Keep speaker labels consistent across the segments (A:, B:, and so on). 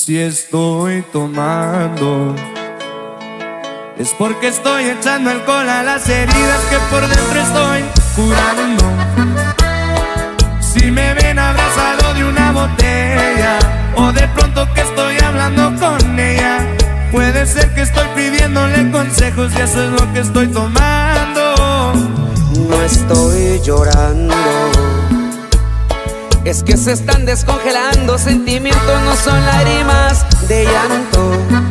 A: Si estoy tomando, es porque estoy echando alcohol a las heridas que por dentro estoy curando. Si me ven abrazado de una botella, o de pronto que estoy hablando con ella, puede ser que estoy pidiéndole consejos y eso es lo que estoy tomando.
B: No estoy llorando, es que se están descongelando. Sentimientos no son lágrimas de llanto.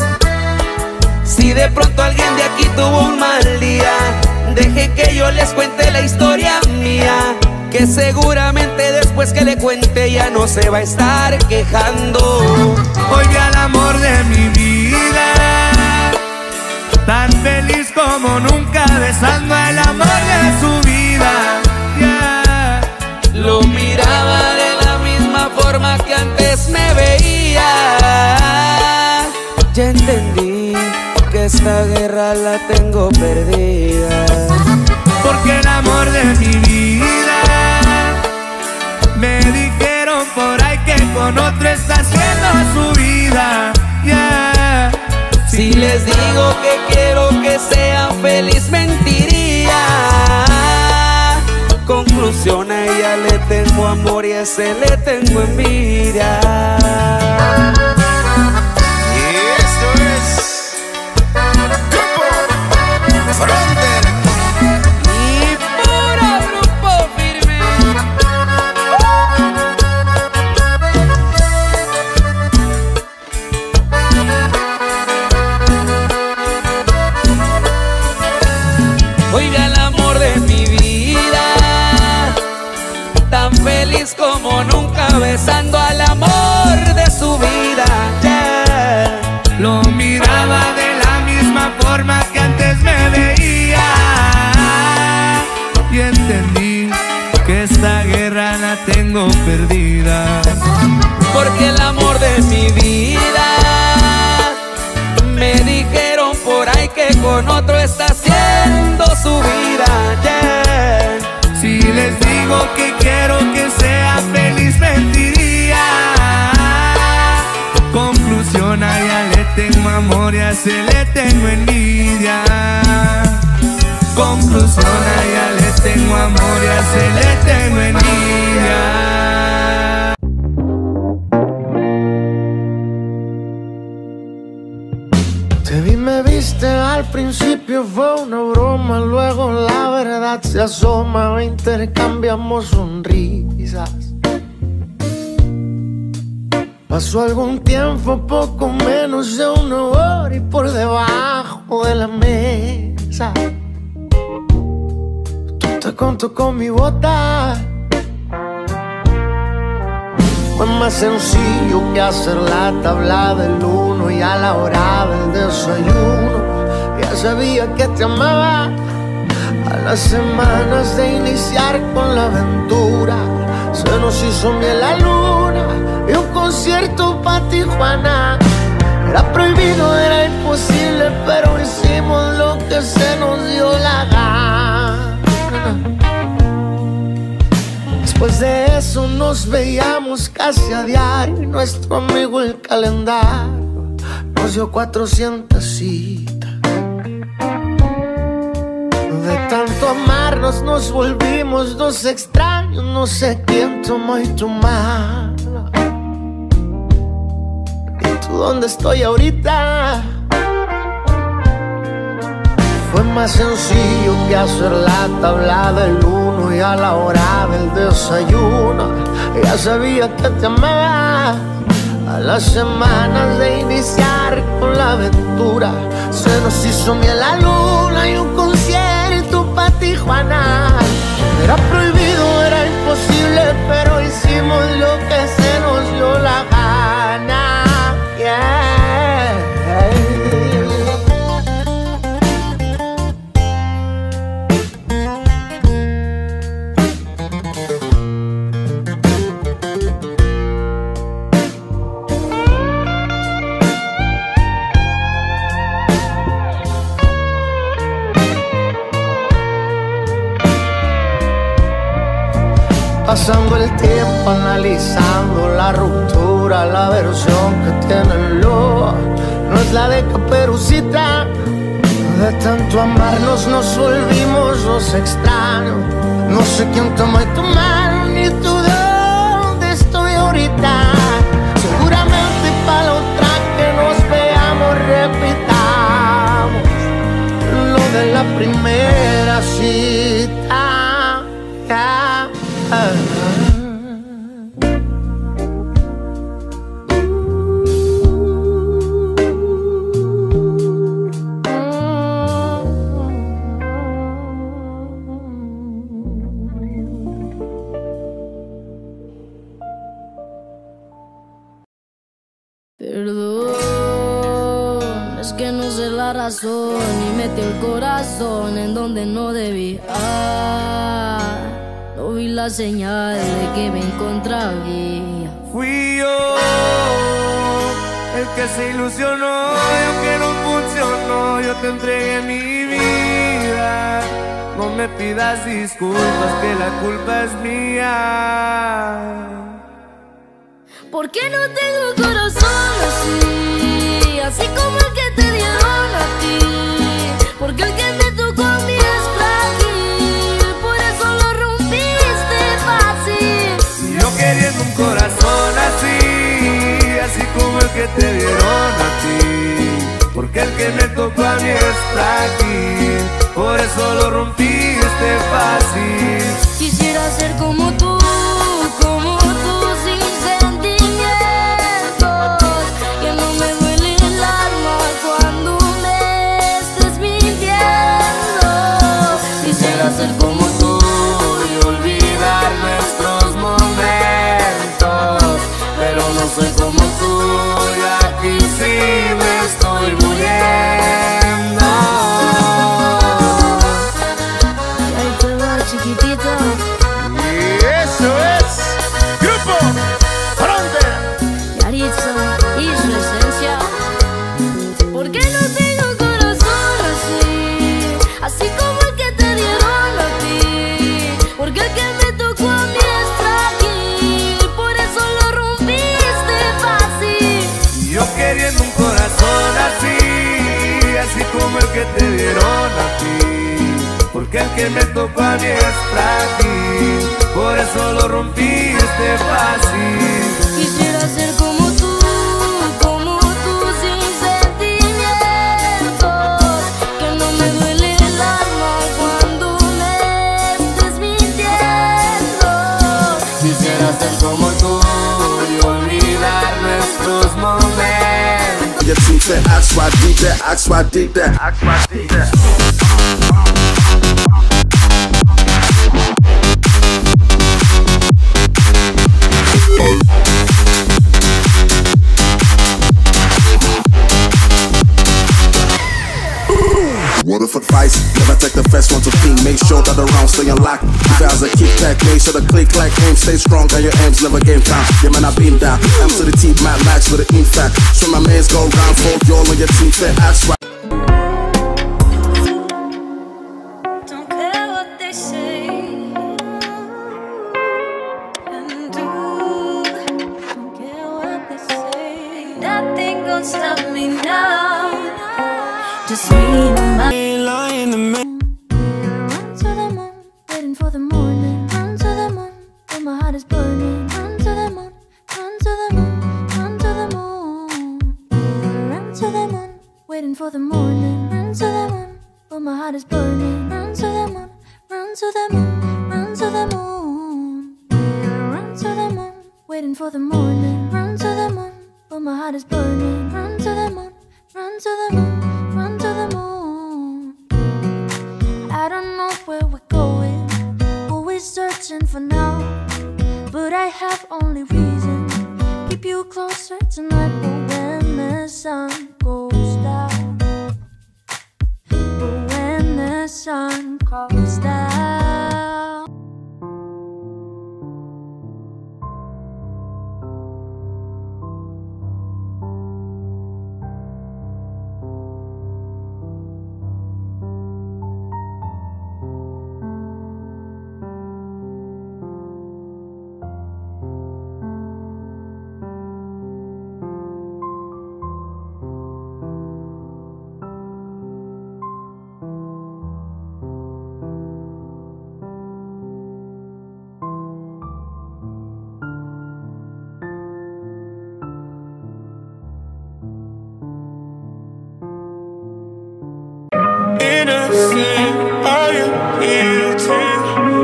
B: Si de pronto alguien de aquí tuvo un mal día, deje que yo les cuente la historia mía, que seguramente después que le cuente ya no se va a estar quejando.
A: Hoy vi al amor de mi vida, tan feliz como nunca, besando al amor de su vida. Yeah.
B: Lo miraba de la misma forma que antes me veía. Ya entendí que esta guerra la tengo perdida,
A: porque el amor de mi vida, me dijeron por ahí que con otro está haciendo su vida. Yeah.
B: Si les digo que quiero que sean feliz, mentiría. Conclusión, a ella le tengo amor y a ese le tengo envidia. Oiga, el amor de mi vida, tan feliz como nunca, besando al amor de su vida. Yeah.
A: Lo miraba de la misma forma que antes me veía, y entendí que esta guerra la tengo perdida,
B: porque el amor de mi vida, me dijeron por ahí que con otro está haciendo su vida. Yeah.
A: Si les digo que quiero que sea feliz, mentiría. Conclusión, a ella le tengo amor y a ese le tengo envidia. Conclusión, a ella le tengo amor y a ese le tengo envidia.
C: Te vi, me viste, al principio fue una broma, luego la verdad se asoma, intercambiamos sonrisas. Pasó algún tiempo, poco menos de una hora, y por debajo de la mesa tú te contó con mi bota. Fue más sencillo que hacer la tabla del 1, y a la hora del desayuno ya sabía que te amaba. A las semanas de iniciar con la aventura, se nos hizo miel la luna y un concierto pa' Tijuana. Era prohibido, era imposible, pero hicimos lo que se nos dio la gana. Después de eso nos veíamos casi a diario, y nuestro amigo el calendario nos dio 400 citas. De tanto amarnos nos volvimos dos extraños, no sé quién tomó y tu mala. ¿Y tú dónde estoy ahorita? Fue más sencillo que hacer la tabla del 1, y a la hora del desayuno ya sabía que te amaba. A las semanas de iniciar con la aventura, se nos hizo miel la luna y un concierto pa' Tijuana. Era prohibido, era imposible, pero hicimos lo que se nos dio la gana. Yeah. Pasando el tiempo analizando la ruptura, la versión que tiene el isla de Caperucita. De tanto amarnos nos volvimos los extraños. No sé quién tomó tu mano ni tú dónde estoy ahorita. Seguramente para la otra que nos veamos repitamos lo de la primera cita.
D: Perdón, es que no sé la razón y metí el corazón en donde no debía. No vi la señal de que me encontraba.
A: Fui yo el que se ilusionó y aunque no funcionó, yo te entregué mi vida. No me pidas disculpas, que la culpa es mía.
D: ¿Por qué no tengo el corazón así? Así como el que te dieron a ti. Porque el que me tocó a mí es frágil, por eso lo rompiste fácil.
A: Y yo queriendo un corazón así, así como el que te dieron a ti. Porque el que me tocó a mí es frágil, por eso lo rompiste fácil.
D: Quisiera ser como tú sin sentimientos, que no me duele el alma cuando me estés mintiendo. Quisiera ser como tú y olvidar nuestros momentos, pero no soy como tú y aquí sí me estoy muriendo. Y ahí te va, chiquitito.
C: Eso es Grupo Frontera.
D: Yaritza y su esencia. ¿Por qué no tengo corazón así? Así como el que te dieron a ti. Porque el que me tocó a mí es frágil, por eso lo rompiste fácil.
A: Y yo queriendo un corazón así, así como el que te dieron a ti. Porque el que me tocó a mí es frágil, por eso lo rompiste fácil.
D: Quisiera ser como tú sin sentimientos, que no me duele el alma cuando me estés mintiendo. Quisiera ser como tú y olvidar nuestros momentos.
E: Your team said, ask why I did that, ask why I did that, ask why I did that. Water for advice, never take the first one to ping. Make sure that the rounds stay unlocked. If it has a kickback, make sure the click like aim stay strong and your aims never game time. Yeah man, I've been down. M to the T, mad max with the impact. So my mans go round, for y'all on your team said, ask why.
D: Don't care what they say and do. Don't care what they say. Nothing gonna stop me now. Just me and my
A: Lying to me.
D: run to the moon, waiting for the morning. Run to the moon, when my heart is burning. Run to the moon, run to the moon, run to the moon. Run to the moon, waiting for the morning. Run to the moon, when my heart is burning. Run to the moon, run to the moon, run to the moon. Run to the moon, waiting for the morning. Run to the moon, when my heart is burning. Run to the moon, run to the moon, run to the moon. I don't know where we're going, what we're searching for now, but I have only reason. Keep you closer tonight, but when the sun goes down, but when the sun goes down.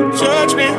A: judgment.